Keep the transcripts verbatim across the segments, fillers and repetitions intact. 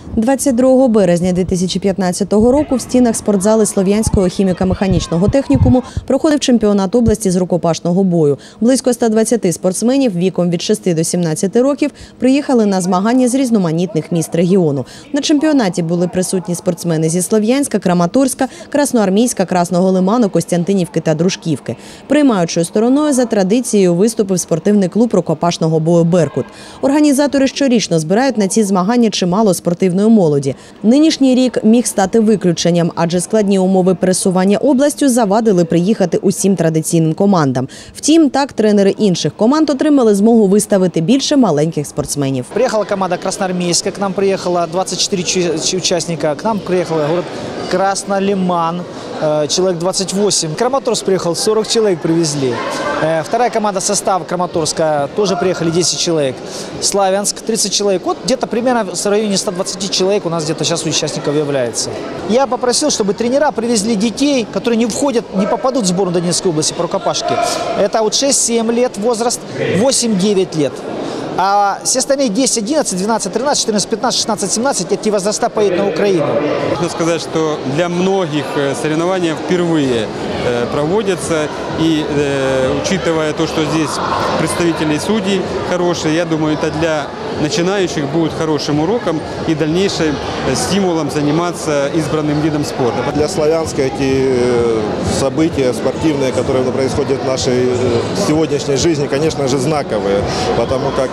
двадцять другого березня дві тисячі п'ятнадцятого року в стінах спортзали Слов'янського хіміко-механічного технікуму проходив чемпіонат області з рукопашного бою. Близько ста двадцяти спортсменів віком від шести до сімнадцяти років приїхали на змагання з різноманітних міст регіону. На чемпіонаті були присутні спортсмени зі Слов'янська, Краматорська, Красноармійська, Красного Лиману, Костянтинівки та Дружківки. Приймаючою стороною за традицією виступив спортивний клуб рукопашного бою «Беркут». Організатори щорічно збирають на ці змагання чимало спортивної молоді. Нинішній рік міг стати виключенням, адже складні умови пересування областю завадили приїхати усім традиційним командам. Втім, так тренери інших команд отримали змогу виставити більше маленьких спортсменів. Приїхала команда Красноармійська, к нам приїхало двадцять чотири учасника, к нам приїхав город Краснолиман, человек двадцать восемь. Краматорск приехал, сорок человек привезли. Вторая команда, состав Краматорска, тоже приехали десять человек. Славянск, тридцать человек. Вот где-то примерно в районе ста двадцати человек у нас где-то сейчас участников является. Я попросил, чтобы тренера привезли детей, которые не входят, не попадут в сборную Донецкой области по рукопашке. Это вот шесть-семь лет возраст, восемь-девять лет. А все остальные десять, одиннадцать, двенадцать, тринадцать, четырнадцать, пятнадцать, шестнадцать, семнадцать эти возраста поедут на Украину. Можно сказать, что для многих соревнования впервые проводятся. И э, учитывая то, что здесь представители судей хорошие, я думаю, это для начинающих будет хорошим уроком и дальнейшим стимулом заниматься избранным видом спорта. Для Славянска эти события спортивные, которые происходят в нашей сегодняшней жизни, конечно же, знаковые. Потому как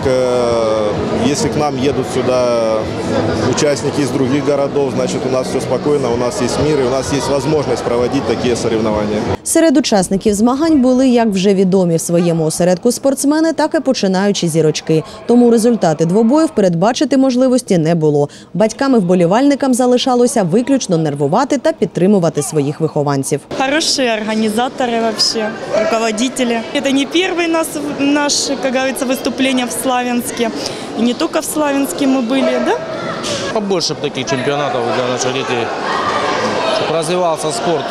если к нам едут сюда участники из других городов, значит, у нас все спокойно, у нас есть мир и у нас есть возможность проводить такие соревнования. Серед учасників змагань були як вже відомі в своєму осередку спортсмени, так і починаючі зірочки. Тому результати двобоїв передбачити можливості не було. Батькам і вболівальникам залишалося виключно нервувати та підтримувати своїх вихованців. Хороші організатори вообще, руководителі. Це не перше наш, наш, як говориться, виступлення в Славянську. І не тільки в Славянську ми були, да? Побольше таких чемпіонатів для наших дітей, щоб розвивався спорт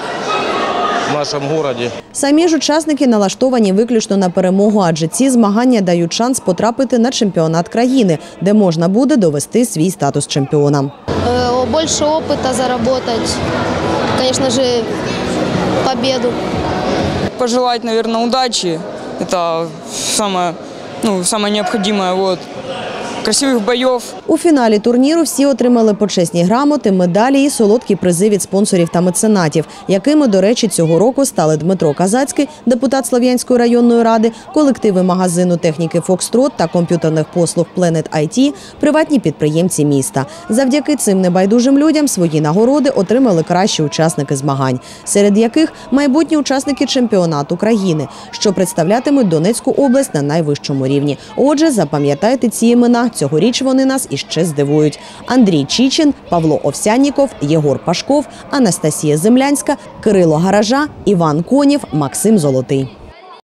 в нашому місті. Самі ж учасники налаштовані виключно на перемогу, адже ці змагання дають шанс потрапити на чемпіонат країни, де можна буде довести свій статус чемпіона. Більше досвіду заробити, звісно ж, перемогу. Пожелать, наверное, удачи. Это самое, ну, самое необходимое. Вот. Красивих бойов. У фіналі турніру всі отримали почесні грамоти, медалі і солодкі призи від спонсорів та меценатів, якими, до речі, цього року стали Дмитро Казацький, депутат Слов'янської районної ради, колективи магазину техніки «Фокстрот» та комп'ютерних послуг «Пленет ай ті», приватні підприємці міста. Завдяки цим небайдужим людям свої нагороди отримали кращі учасники змагань, серед яких майбутні учасники чемпіонату країни, що представлятимуть Донецьку область на найвищому рівні. Отже, запам'ятайте ці імена. Цьогоріч вони нас іще здивують. Андрій Чічин, Павло Овсянніков, Єгор Пашков, Анастасія Землянська, Кирило Гаража, Іван Конів, Максим Золотий.